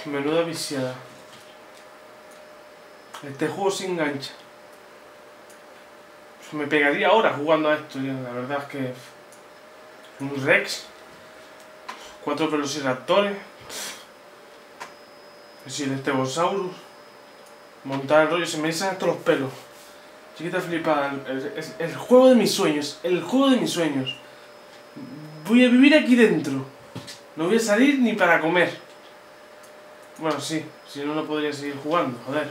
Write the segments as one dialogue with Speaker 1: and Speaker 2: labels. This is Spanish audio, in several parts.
Speaker 1: Menuda viciada. Este juego se engancha. Me pegaría ahora jugando a esto, tío. La verdad es que... Un Rex. 4 velociraptores. Sí, el Stegosaurus. Montar el rollo, se me dicen hasta los pelos. Chiquita flipada. El juego de mis sueños. El juego de mis sueños. Voy a vivir aquí dentro. No voy a salir ni para comer. Bueno, sí. Si no, no podría seguir jugando, joder.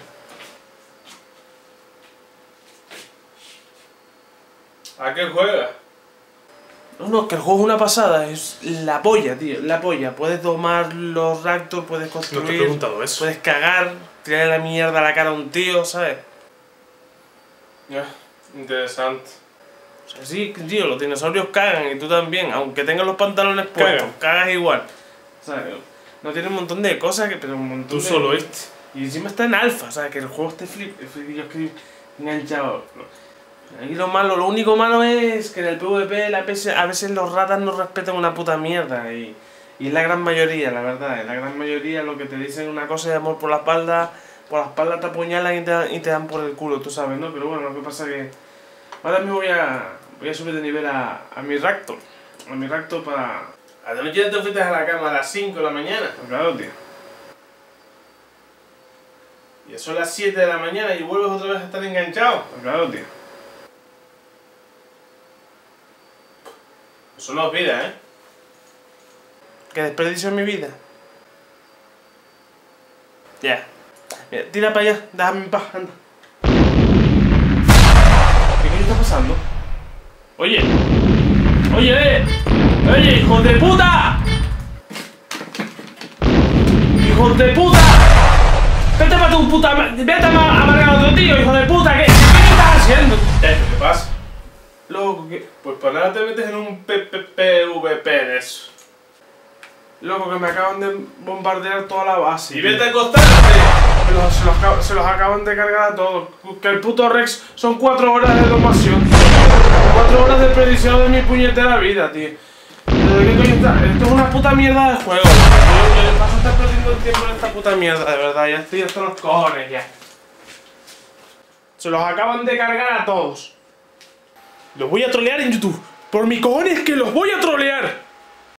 Speaker 2: ¿A qué juegas?
Speaker 1: No, que el juego es una pasada, es la polla, tío, la polla. Puedes domar los Raptors, puedes construir...
Speaker 2: No te he preguntado eso.
Speaker 1: Puedes cagar, tirarle la mierda a la cara a un tío, ¿sabes?
Speaker 2: Ya, interesante.
Speaker 1: O sea, sí, tío, los dinosaurios cagan y tú también. Aunque tengas los pantalones puestos, cagas igual. ¿Sabes? No tiene un montón de cosas, pero un montón
Speaker 2: Tú
Speaker 1: de...
Speaker 2: solo este.
Speaker 1: Y encima está en alfa, ¿sabes? Que el juego esté yo estoy enganchado. Aquí lo único malo es que en el PvP a veces los ratas no respetan una puta mierda y es la gran mayoría, la verdad, es la gran mayoría lo que te dicen una cosa de amor por la espalda te apuñalan y te dan por el culo, tú sabes, ¿no? Pero bueno, lo que pasa es que ahora mismo voy a subir de nivel a mi Raptor, para... Anoche ya te fuiste a la cama a las 5 de la mañana, claro, tío. Y son las 7 de la mañana y vuelves otra vez a estar enganchado, claro, tío. Eso no es vida, ¿eh? ¿Qué desperdicio en mi vida? Ya. Mira, tira para allá, déjame en paz, anda. ¿Qué está pasando? Oye. Oye, hijo de puta. ¡Hijos de puta! Vete para tu puta... Vete a amargar a otro tío, hijo de puta. ¿Qué estás haciendo?
Speaker 2: ¿Qué pasa?
Speaker 1: Loco, que...
Speaker 2: Pues para nada te metes en un PvP de eso.
Speaker 1: Loco, que me acaban de bombardear toda la base.
Speaker 2: Y vete a acostarte.
Speaker 1: Se los acaban de cargar a todos. Que el puto Rex son 4 horas de domación. 4 horas de predicción de mi puñetera vida, tío. ¿Qué coño está? Esto es una puta mierda de juego. Yo paso a estar perdiendo el tiempo en esta puta mierda, de verdad. Ya estoy hasta los cojones ya. Se los acaban de cargar a todos. Los voy a trolear en YouTube. Por mis cojones que los voy a trolear.